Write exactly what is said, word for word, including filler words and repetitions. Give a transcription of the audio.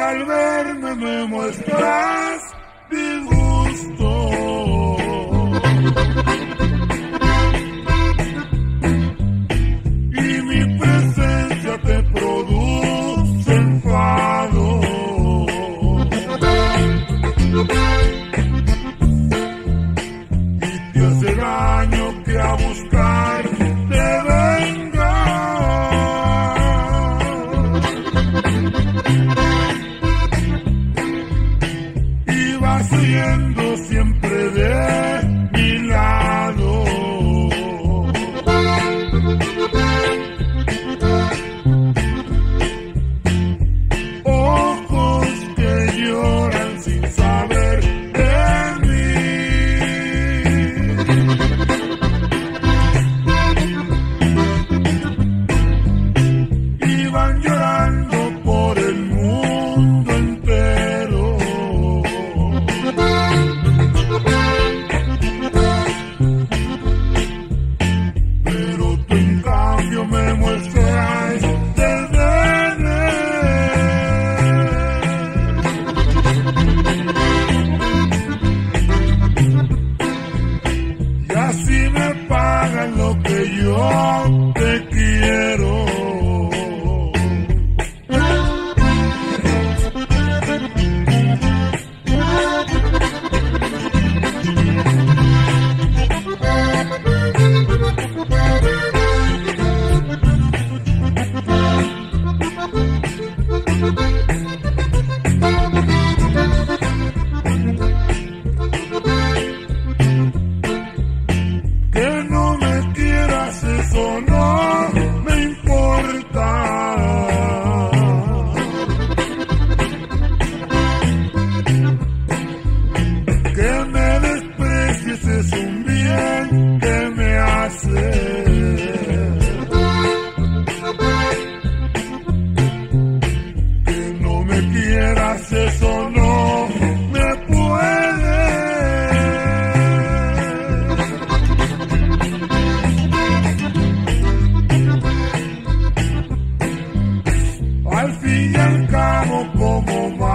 al verme me muestras disgusto. Y mi presencia te produce enfado. Y te hace daño que a buscar te venga. Y vas huyendo siempre de mi lado. Ojos que lloran sin saber de mí. Y van llorando por el mundo entero. Pero tú en cambio me muestras desdén. Y así me pagan lo que yo te quiero. Que no me quieras, eso no me importa. Que me desprecies es un bien que me hace. Que no me quieras, eso no me puede. Al fin y al cabo, como más